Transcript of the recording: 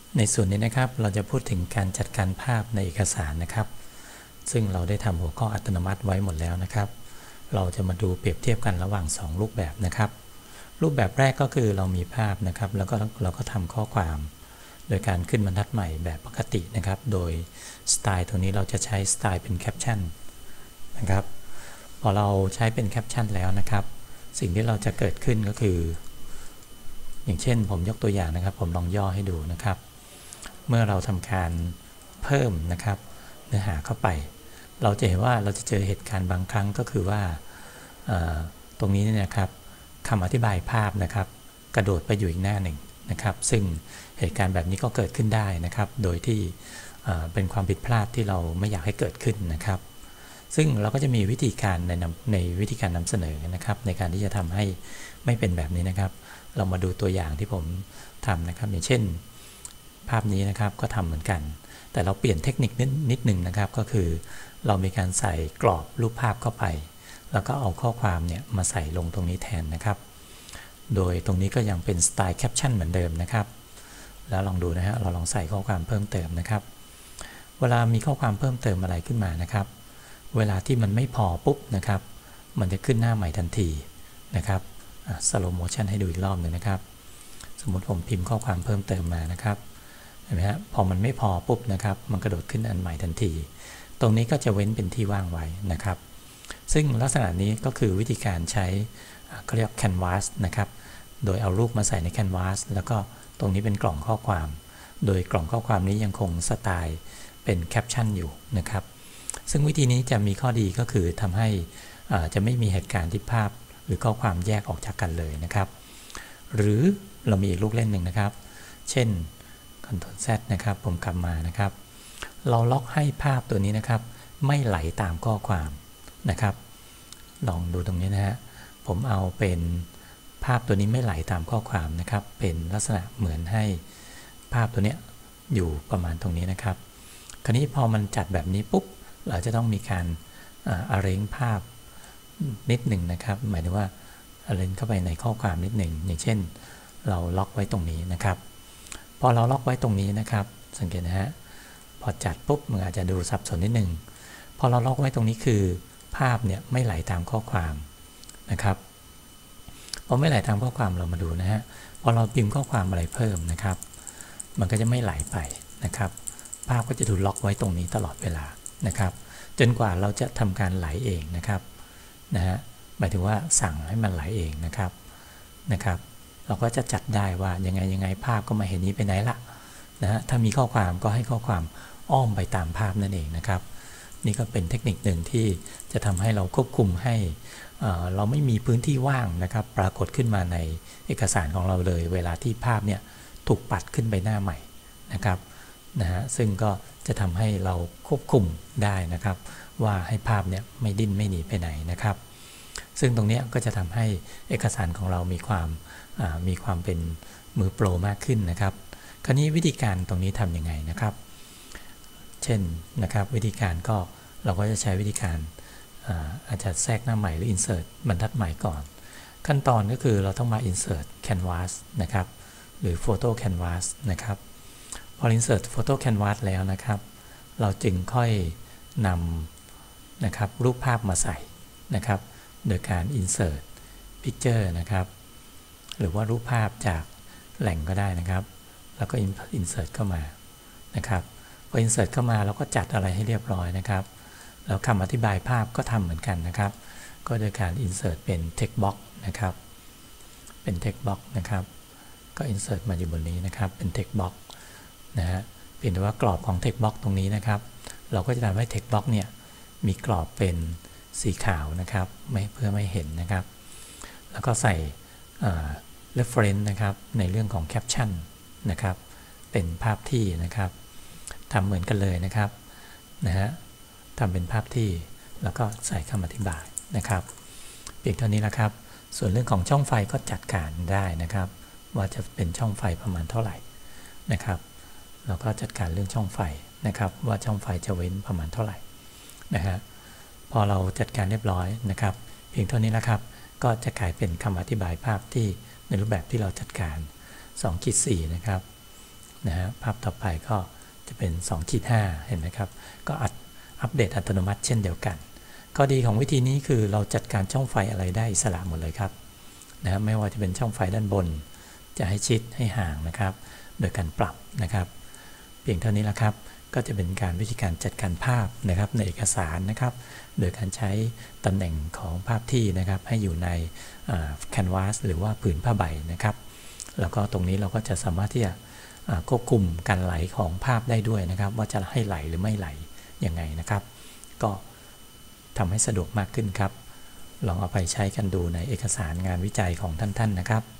ในส่วนนี้นะครับเราจะพูดถึงการจัดการภาพในเอกสารนะครับซึ่งเราได้ทำหัวข้ออัตโนมัติไว้หมดแล้วนะครับเราจะมาดูเปรียบเทียบกันระหว่าง2รูปแบบนะครับรูปแบบแรกก็คือเรามีภาพนะครับแล้วก็เราก็ทำข้อความโดยการขึ้นบรรทัดใหม่แบบปกตินะครับโดยสไตล์ตรงนี้เราจะใช้สไตล์เป็นแคปชั่นนะครับพอเราใช้เป็นแคปชั่นแล้วนะครับสิ่งที่เราจะเกิดขึ้นก็คืออย่างเช่นผมยกตัวอย่างนะครับผมลองย่อให้ดูนะครับเมื่อเราทำการเพิ่มนะครับเนื้อหาเข้าไปเราจะเห็นว่าเราจะเจอเหตุการณ์บางครั้งก็คือว่าตรงนี้เนี่ยนะครับคำอธิบายภาพนะครับกระโดดไปอยู่อีกหน้าหนึ่งนะครับซึ่งเหตุการณ์แบบนี้ก็เกิดขึ้นได้นะครับโดยที่เป็นความผิดพลาดที่เราไม่อยากให้เกิดขึ้นนะครับซึ่งเราก็จะมีวิธีการในวิธีการนำเสนอนะครับในการที่จะทำให้ไม่เป็นแบบนี้นะครับเรามาดูตัวอย่างที่ผมทำนะครับอย่างเช่นภาพนี้นะครับก็ทำเหมือนกันแต่เราเปลี่ยนเทคนิคนิดนึงนะครับก็คือเรามีการใส่กรอบรูปภาพเข้าไปแล้วก็เอาข้อความเนี่ยมาใส่ลงตรงนี้แทนนะครับโดยตรงนี้ก็ยังเป็นสไตล์แคปชั่นเหมือนเดิมนะครับแล้วลองดูนะฮะเราลองใส่ข้อความเพิ่มเติมนะครับเวลามีข้อความเพิ่มเติมอะไรขึ้นมานะครับเวลาที่มันไม่พอปุ๊บนะครับมันจะขึ้นหน้าใหม่ทันทีนะครับสโลว์โมชั่นให้ดูอีกรอบหนึ่งนะครับสมมติผมพิมพ์ข้อความเพิ่มเติมมานะครับเห็นไหมฮะพอมันไม่พอปุ๊บนะครับมันกระโดดขึ้นอันใหม่ทันทีตรงนี้ก็จะเว้นเป็นที่ว่างไว้นะครับซึ่งลักษณะนี้ก็คือวิธีการใช้เขาเรียก Canvas นะครับโดยเอารูปมาใส่ใน Canvas แล้วก็ตรงนี้เป็นกล่องข้อความโดยกล่องข้อความนี้ยังคงสไตล์เป็นแคปชั่นอยู่นะครับซึ่งวิธีนี้จะมีข้อดีก็คือทำให้จะไม่มีเหตุการณ์ที่ภาพหรือข้อความแยกออกจากกันเลยนะครับหรือเรามีอีกลูกเล่นหนึ่งนะครับเช่น Ctrl Z นะครับผมกลับมานะครับเราล็อกให้ภาพตัวนี้นะครับไม่ไหลตามข้อความนะครับลองดูตรงนี้นะฮะผมเอาเป็นภาพตัวนี้ไม่ไหลตามข้อความนะครับเป็นลักษณะเหมือนให้ภาพตัวนี้อยู่ประมาณตรงนี้นะครับคราวนี้พอมันจัดแบบนี้ปุ๊บเราจะต้องมีการarrange ภาพนิดหนึ่งนะครับหมายถึงว่าarrange เข้าไปในข้อความนิดหนึ่งอย่างเช่นเราล็อกไว้ตรงนี้นะครับพอเราล็อกไว้ตรงนี้นะครับสังเกตนะฮะพอจัดปุ๊บมันอาจจะดูสับสนนิดหนึ่งพอเราล็อกไว้ตรงนี้คือภาพเนี่ยไม่ไหลตามข้อความนะครับพอไม่ไหลตามข้อความเรามาดูนะฮะพอเราพิมพ์ข้อความอะไรเพิ่มนะครับมันก็จะไม่ไหลไปนะครับภาพก็จะถูกล็อกไว้ตรงนี้ตลอดเวลานะครับจนกว่าเราจะทำการไหลเองนะครับนะฮะหมายถึงว่าสั่งให้มันไหลเองนะครับเราก็จะจัดได้ว่ายังไงภาพก็มาเห็นนี้ไปไหนละนะฮะถ้ามีข้อความก็ให้ข้อความอ้อมไปตามภาพนั่นเองนะครับนี่ก็เป็นเทคนิคหนึ่งที่จะทำให้เราควบคุมให้เราไม่มีพื้นที่ว่างนะครับปรากฏขึ้นมาในเอกสารของเราเลยเวลาที่ภาพเนี่ยถูกปัดขึ้นไปหน้าใหม่นะครับซึ่งก็จะทำให้เราควบคุมได้นะครับว่าให้ภาพเนี่ยไม่ดิ้นไม่หนีไปไหนนะครับซึ่งตรงนี้ก็จะทำให้เอกสารของเรามีความเป็นมือโปรมากขึ้นนะครับคราวนี้วิธีการตรงนี้ทำยังไงนะครับเช่นนะครับวิธีการก็เราก็จะใช้วิธีการอาจจะแทรกหน้าใหม่หรือ insert บรรทัดใหม่ก่อนขั้นตอนก็คือเราต้องมา insert canvas นะครับหรือ photo canvas นะครับพอ insert photo canvas แล้วนะครับเราจึงค่อยนำนะครับรูปภาพมาใส่นะครับโดยการ insert picture นะครับหรือว่ารูปภาพจากแหล่งก็ได้นะครับแล้วก็ insert เข้ามานะครับพอ insert เข้ามาเราก็จัดอะไรให้เรียบร้อยนะครับแล้วคำอธิบายภาพก็ทำเหมือนกันนะครับก็โดยการ insert เป็น text box นะครับเป็น text box นะครับก็ insert มาอยู่บนนี้นะครับเป็น text box นะฮะเพียงแต่ว่ากรอบของ text box ตรงนี้นะครับเราก็จะทำให้ text box เนี่ยมีกรอบเป็นสีขาวนะครับเพื่อไม่เห็นนะครับแล้วก็ใส่reference นะครับในเรื่องของ caption นะครับเป็นภาพที่นะครับทำเหมือนกันเลยนะครับทำเป็นภาพที่แล้วก็ใส่คำอธิบายนะครับเพียงเท่านี้นะครับ ส่วนเรื่องของช่องไฟก็จัดการได้นะครับว่าจะเป็นช่องไฟประมาณเท่าไหร่นะครับเราก็จัดการเรื่องช่องไฟนะครับว่าช่องไฟจะเว้นประมาณเท่าไหร่นะฮะพอเราจัดการเรียบร้อยนะครับเพียงเท่านี้นะครับก็จะกลายเป็นคำอธิบายภาพที่ในรูปแบบที่เราจัดการ 2.4 นะครับนะฮะภาพต่อไปก็จะเป็น 2-5 เห็นไหมครับก็อัปเดตอัตโนมัติเช่นเดียวกันข้อดีของวิธีนี้คือเราจัดการช่องไฟอะไรได้อิสระหมดเลยครับนะไม่ว่าจะเป็นช่องไฟด้านบนจะให้ชิดให้ห่างนะครับโดยการปรับนะครับเพียงเท่านี้ละครับก็จะเป็นวิธีการจัดการภาพนะครับในเอกสารนะครับโดยการใช้ตำแหน่งของภาพที่นะครับให้อยู่ในแคนวาสหรือว่าผืนผ้าใบนะครับแล้วก็ตรงนี้เราก็จะสามารถที่จะควบคุมการไหลของภาพได้ด้วยนะครับว่าจะให้ไหลหรือไม่ไหลยังไงนะครับก็ทำให้สะดวกมากขึ้นครับลองเอาไปใช้กันดูในเอกสารงานวิจัยของท่านๆนะครับ